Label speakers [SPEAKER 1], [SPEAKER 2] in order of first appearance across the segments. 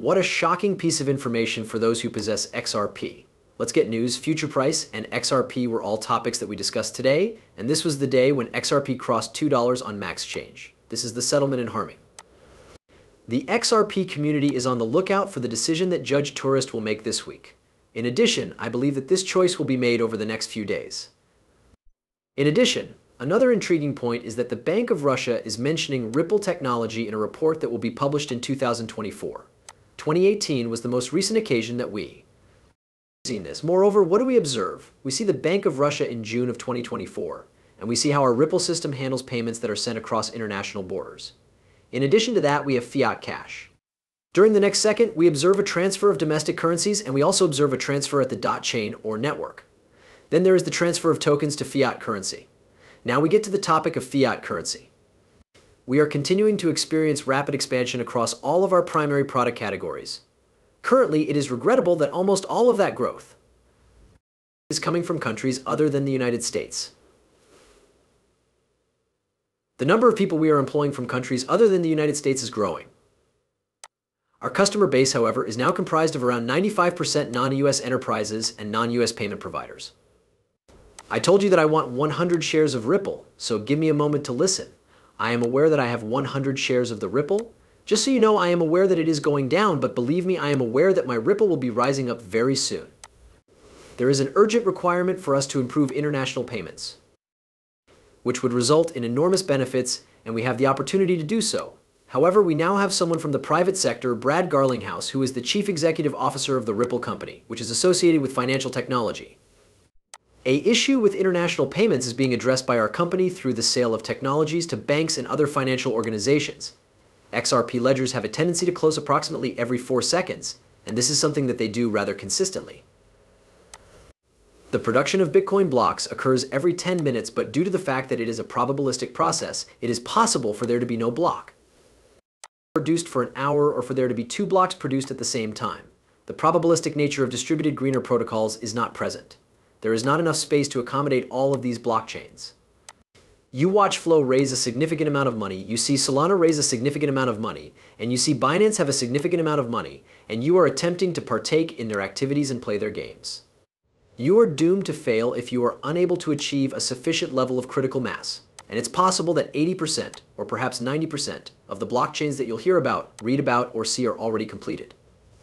[SPEAKER 1] What a shocking piece of information for those who possess XRP. Let's get news. Future price and XRP were all topics that we discussed today, and this was the day when XRP crossed $2 on max change. This is the settlement in harming. The XRP community is on the lookout for the decision that Judge Tourist will make this week. In addition, I believe that this choice will be made over the next few days. In addition, another intriguing point is that the Bank of Russia is mentioning Ripple technology in a report that will be published in 2024. 2018 was the most recent occasion that we seen this. Moreover, what do we observe? We see the Bank of Russia in June of 2024, and we see how our Ripple system handles payments that are sent across international borders. In addition to that, we have fiat cash. During the next second, we observe a transfer of domestic currencies, and we also observe a transfer at the dot chain or network. Then there is the transfer of tokens to fiat currency. Now we get to the topic of fiat currency. We are continuing to experience rapid expansion across all of our primary product categories. Currently, it is regrettable that almost all of that growth is coming from countries other than the United States. The number of people we are employing from countries other than the United States is growing. Our customer base, however, is now comprised of around 95% non-US enterprises and non-US payment providers. I told you that I want 100 shares of Ripple, so give me a moment to listen. I am aware that I have 100 shares of the Ripple. Just so you know, I am aware that it is going down, but believe me, I am aware that my Ripple will be rising up very soon. There is an urgent requirement for us to improve international payments, which would result in enormous benefits, and we have the opportunity to do so. However, we now have someone from the private sector, Brad Garlinghouse, who is the Chief Executive Officer of the Ripple Company, which is associated with financial technology. An issue with international payments is being addressed by our company through the sale of technologies to banks and other financial organizations. XRP ledgers have a tendency to close approximately every 4 seconds, and this is something that they do rather consistently. The production of Bitcoin blocks occurs every 10 minutes, but due to the fact that it is a probabilistic process, it is possible for there to be no block produced for an hour or for there to be 2 blocks produced at the same time. The probabilistic nature of distributed greener protocols is not present. There is not enough space to accommodate all of these blockchains. You watch Flow raise a significant amount of money, you see Solana raise a significant amount of money, and you see Binance have a significant amount of money, and you are attempting to partake in their activities and play their games. You are doomed to fail if you are unable to achieve a sufficient level of critical mass, and it's possible that 80% or perhaps 90% of the blockchains that you'll hear about, read about, or see are already completed.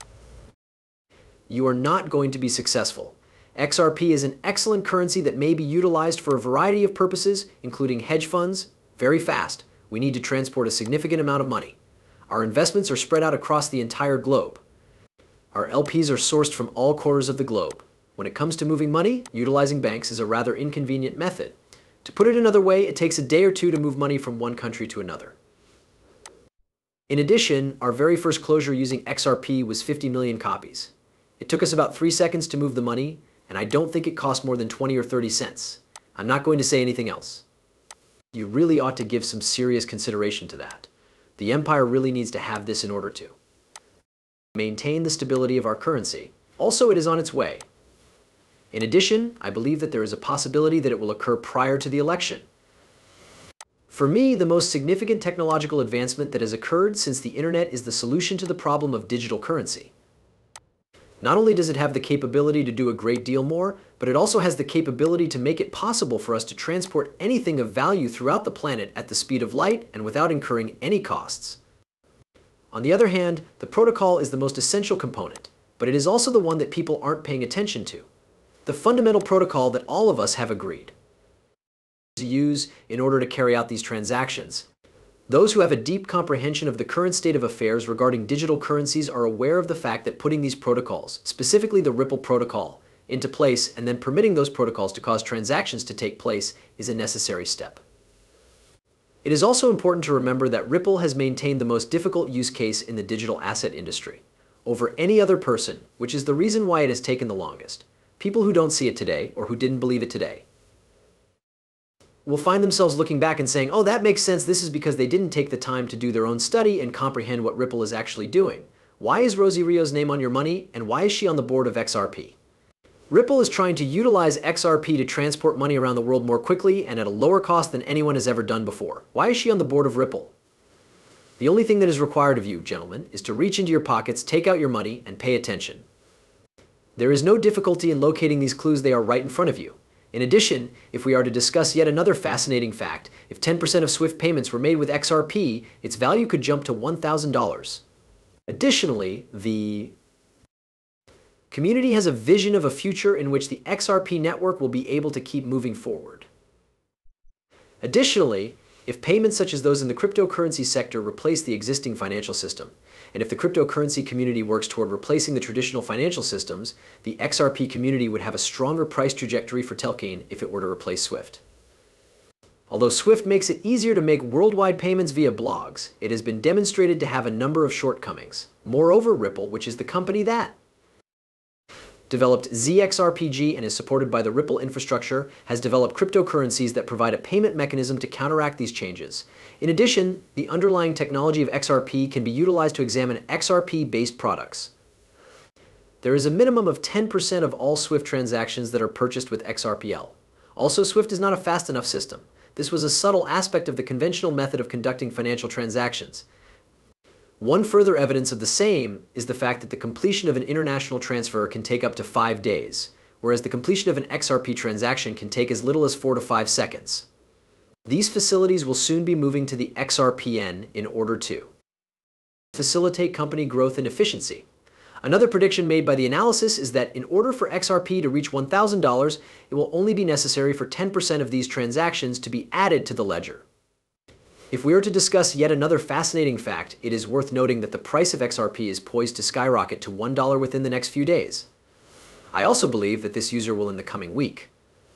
[SPEAKER 1] You are not going to be successful. XRP is an excellent currency that may be utilized for a variety of purposes, including hedge funds. Very fast, we need to transport a significant amount of money. Our investments are spread out across the entire globe. Our LPs are sourced from all corners of the globe. When it comes to moving money, utilizing banks is a rather inconvenient method. To put it another way, it takes a day or two to move money from one country to another. In addition, our very first closure using XRP was 50 million copies. It took us about 3 seconds to move the money, and I don't think it cost more than 20 or 30 cents. I'm not going to say anything else. You really ought to give some serious consideration to that. The empire really needs to have this in order to maintain the stability of our currency. Also, it is on its way. In addition, I believe that there is a possibility that it will occur prior to the election. For me, the most significant technological advancement that has occurred since the internet is the solution to the problem of digital currency. Not only does it have the capability to do a great deal more, but it also has the capability to make it possible for us to transport anything of value throughout the planet at the speed of light and without incurring any costs. On the other hand, the protocol is the most essential component, but it is also the one that people aren't paying attention to. The fundamental protocol that all of us have agreed to use in order to carry out these transactions. Those who have a deep comprehension of the current state of affairs regarding digital currencies are aware of the fact that putting these protocols, specifically the Ripple protocol, into place and then permitting those protocols to cause transactions to take place is a necessary step. It is also important to remember that Ripple has maintained the most difficult use case in the digital asset industry over any other person, which is the reason why it has taken the longest. People who don't see it today or who didn't believe it today will find themselves looking back and saying, oh, that makes sense. This is because they didn't take the time to do their own study and comprehend what Ripple is actually doing. Why is Rosie Rio's name on your money, and why is she on the board of XRP? Ripple is trying to utilize XRP to transport money around the world more quickly and at a lower cost than anyone has ever done before. Why is she on the board of Ripple? The only thing that is required of you, gentlemen, is to reach into your pockets, take out your money, and pay attention. There is no difficulty in locating these clues, they are right in front of you. In addition, if we are to discuss yet another fascinating fact, if 10% of SWIFT payments were made with XRP, its value could jump to $1,000. Additionally, the community has a vision of a future in which the XRP network will be able to keep moving forward. Additionally, if payments such as those in the cryptocurrency sector replace the existing financial system, and if the cryptocurrency community works toward replacing the traditional financial systems, the XRP community would have a stronger price trajectory for Telkane if it were to replace SWIFT. Although SWIFT makes it easier to make worldwide payments via blogs, it has been demonstrated to have a number of shortcomings. Moreover, Ripple, which is the company that developed XrpG and is supported by the Ripple infrastructure, has developed cryptocurrencies that provide a payment mechanism to counteract these changes. In addition, the underlying technology of XRP can be utilized to examine XRP-based products. There is a minimum of 10% of all SWIFT transactions that are purchased with XRPL. Also, SWIFT is not a fast enough system. This was a subtle aspect of the conventional method of conducting financial transactions. One further evidence of the same is the fact that the completion of an international transfer can take up to 5 days, whereas the completion of an XRP transaction can take as little as 4 to 5 seconds. These facilities will soon be moving to the XRPN in order to facilitate company growth and efficiency. Another prediction made by the analysis is that in order for XRP to reach $1,000, it will only be necessary for 10% of these transactions to be added to the ledger. If we are to discuss yet another fascinating fact, it is worth noting that the price of XRP is poised to skyrocket to $1 within the next few days. I also believe that this user will in the coming week.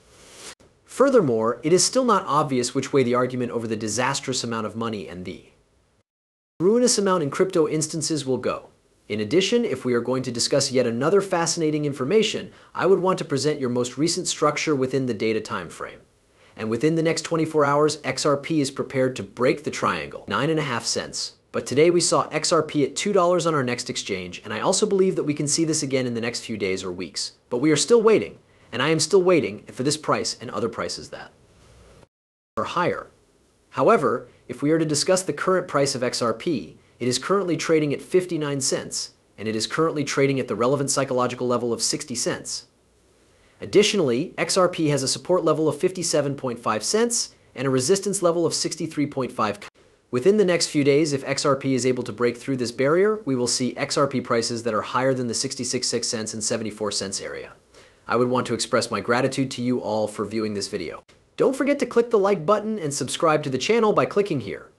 [SPEAKER 1] Furthermore, it is still not obvious which way the argument over the disastrous amount of money and the ruinous amount in crypto instances will go. In addition, if we are going to discuss yet another fascinating information, I would want to present your most recent structure within the data time frame. And within the next 24 hours, XRP is prepared to break the triangle, 9.5 cents. But today we saw XRP at $2 on our next exchange, and I also believe that we can see this again in the next few days or weeks. But we are still waiting, and I am still waiting for this price and other prices that are higher. However, if we are to discuss the current price of XRP, it is currently trading at 59 cents, and it is currently trading at the relevant psychological level of 60 cents. Additionally, XRP has a support level of 57.5 cents and a resistance level of 63.5. Within the next few days, if XRP is able to break through this barrier, we will see XRP prices that are higher than the 66 cents and 74 cents area. I would want to express my gratitude to you all for viewing this video. Don't forget to click the like button and subscribe to the channel by clicking here.